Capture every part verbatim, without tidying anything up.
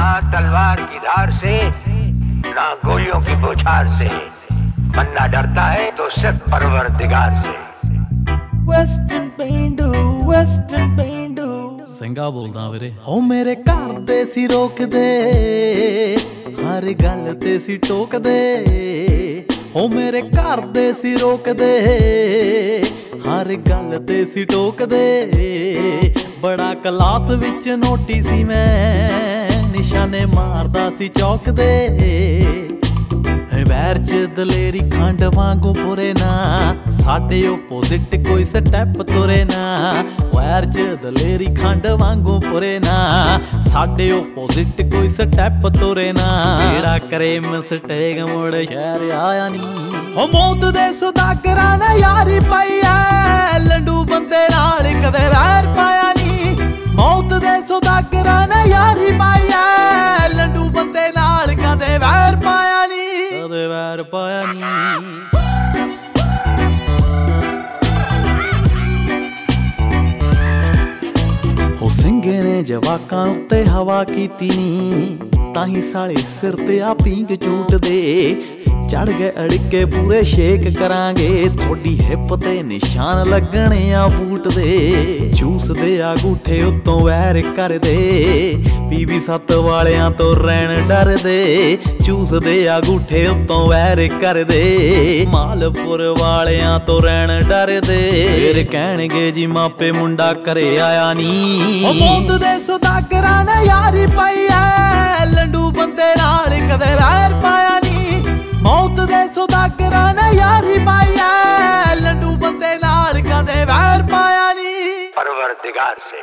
ना तलवार की धार से, ना गोलियों की बौछार से। बंदा डरता है तो सिर्फ परवरदिगार से। Western पेंडू Western पेंडू ਸਿੰਘਾ ਬੋਲਦਾ ਵੀਰੇ। ਹੋ ਮੇਰੇ ਘਰ ਦੇ ਸੀ ਰੋਕਦੇ, ਹਰ ਗੱਲ ਤੇ ਸੀ ਟੋਕਦੇ। ਹੋ ਮੇਰੇ ਘਰ ਦੇ ਸੀ ਰੋਕਦੇ, ਹਰ ਗੱਲ ਤੇ ਸੀ ਟੋਕਦੇ। ਬੜਾ ਕਲਾਸ ਵਿੱਚ ਨੋਟੀ ਸੀ ਮੈਂ, ਨਿਸ਼ਾਨੇ ਮਾਰਦਾ ਸੀ ਚੌਕਦੇ। ਵੈਰ ਚ ਦਲੇਰੀ ਖੰਡ ਵਾਂਗੂ ਪੁਰੇ ਨਾ, ਸਾਡੇ ਓਪੋਜ਼ਿਟ ਕੋਈ ਸਟੈਪ ਤੁਰੇ ਨਾ। ਵੈਰ ਚ ਦਲੇਰੀ ਖੰਡ ਵਾਂਗੂ ਪੁਰੇ ਨਾ, ਸਾਡੇ ਓਪੋਜ਼ਿਟ ਕੋਈ ਸਟੈਪ ਤੁਰੇ ਨਾ। ਜਿਹੜਾ ਕਰੇ ਮਿਸਟੇਕ ਮੁੜ ਸ਼ਹਿਰ ਆਇਆ ਨੀ। ਹੋ ਮੌਤ ਦੇ ਸੁਦਾਗਰਾਂ ਨੇ ਯਾਰੀ ਪਾਈ ਐ, ਲੰਡੂ ਬੰਦੇ ਨਾਲ ਕਦੇ ਵੈਰ ਪਾਇਆ ਨੀ। ਮੌਤ ਦੇ ਸੁਦਾਗਰਾਂ ਨੇ ਯਾਰੀ ਪਾਈ ਐ, ਲੰਡੂ ਬੰਦੇ ਨਾਲ ਕਦੇ ਵੈਰ ਪਾਇਆ ਨੀ। ਕਦੇ ਵੈਰ ਪਾਇਆ ਨੀ। ਹੋ ਸਿੰਘੇ ਨੇ ਜਵਾਕਾਂ ਉੱਤੇ ਹਵਾ ਕੀਤੀ ਨੀ, ਤਾਹੀਂ ਸਾਲੇ ਸਿਰ ਤੇ ਆ ਪੀਂਗ ਝੂਟਦੇ। ਚੜ ਗਏ ਅੜਕੇ ਪੂਰੇ ਸ਼ੇਕ ਕਰਾਂਗੇ, ਥੋੜੀ ਹਿੱਪ ਤੇ ਨਿਸ਼ਾਨ ਲੱਗਣੇ ਆ ਬੂਟ ਦੇ। ਚੂਸਦੇ ਆ ਗੂਠੇ ਉੱਤੋਂ ਵੈਰ ਕਰਦੇ, ਪੀਵੀ ਸੱਤ ਵਾਲਿਆਂ ਤੋਂ ਰਹਿਣ ਡਰਦੇ। ਚੂਸਦੇ ਆ ਗੂਠੇ ਉੱਤੋਂ ਵੈਰ ਕਰਦੇ, ਮਾਲਪੁਰ ਵਾਲਿਆਂ ਤੋਂ ਰਹਿਣ ਡਰਦੇ। ਫੇਰ ਕਹਿਣਗੇ ਜੀ ਮਾਪੇ ਮੁੰਡਾ ਘਰੇ ਆਇਆ ਨੀ। ਉਹ ਮੌਤ ਦੇ ਸੁਦਾਗਰਾਂ ਨੇ ਯਾਰੀ ਪਾਈ ਐ, ਲੰਡੂ ਬੰਦੇ ਨਾਲ ਕਦੇ ਵੈਰ ਪਾਇਆ ਨੀ। ਮੌਤ ਦੇ ਸੁਦਾਗਰਾਂ ਨੇ ਯਾਰੀ ਪਾਈ ਐ, ਲੰਡੂ ਬੰਦੇ ਨਾਲ ਕਦੇ ਵੈਰ ਪਾਇਆ ਨੀ। परवरदिगार से।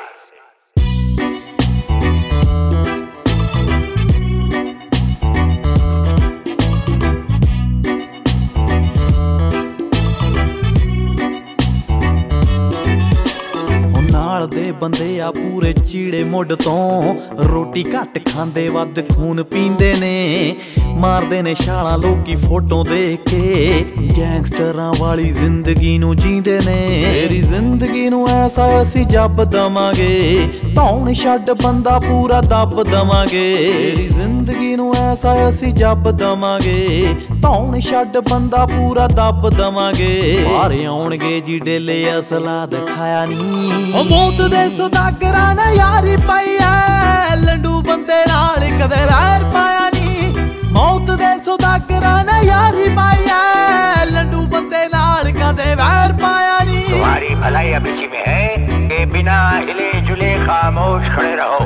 ਨਾਲ ਦੇ ਬੰਦੇ ਆ ਪੂਰੇ ਚੀੜੇ ਮੁੱਢ ਤੋਂ, ਰੋਟੀ ਘੱਟ ਖਾਂਦੇ ਵੱਧ ਖੂਨ ਪੀਂਦੇ ਨੇ। ਮਾਰਦੇ ਨੇ ਛਾਲਾਂ ਲੋਕੀ ਫੋਟੋ ਦੇਖ ਕੇ, ਗੈਂਗਸਟਰਾਂ ਵਾਲੀ ਜ਼ਿੰਦਗੀ ਨੂੰ ਜੀਂਦੇ ਨੇ। ਮੇਰੀ ਜ਼ਿੰਦਗੀ ਨੂੰ ਐਸਾ ਅਸੀਂ ਜੱਬ ਦਵਾਂਗੇ, ਧੌਣ ਛੱਡ ਬੰਦਾ ਪੂਰਾ ਦੱਬ ਦਵਾਂਗੇ। ਮੇਰੀ ਜ਼ਿੰਦਗੀ ਨੂੰ ਐਸਾ ਅਸੀਂ ਜੱਬ ਦਵਾਂਗੇ, ਧੌਣ ਛੱਡ ਬੰਦਾ ਪੂਰਾ ਦੱਬ ਦਵਾਂਗੇ। ਬਾਹਰ ਆਉਣਗੇ ਜੀ ਡੇਲੇ ਅਸਲਾ ਦਿਖਾਇਆ ਨੀ। ਉਹ ਮੌਤ ਦੇ ਸੁਦਾਗਰਾਂ ਨੇ ਯਾਰੀ ਪਾਈ ਐ, ਲੰਡੂ ਬੰਦੇ ਨਾਲ ਕਦੇ ਵੈਰ ਪਾਇਆ ਨੀ। ਮੌਤ ਦੇ ਸੁਦਾਗਰਾਂ ਨੇ ਯਾਰੀ ਪਾਈ ਐ, ਲੰਡੂ ਬੰਦੇ ਨਾਲ ਕਦੇ ਵੈਰ ਪਾਇਆ ਨੀ। तुम्हारी भलाई अब इसी में है कि बिना हिले जुले खामोश खड़े रहो।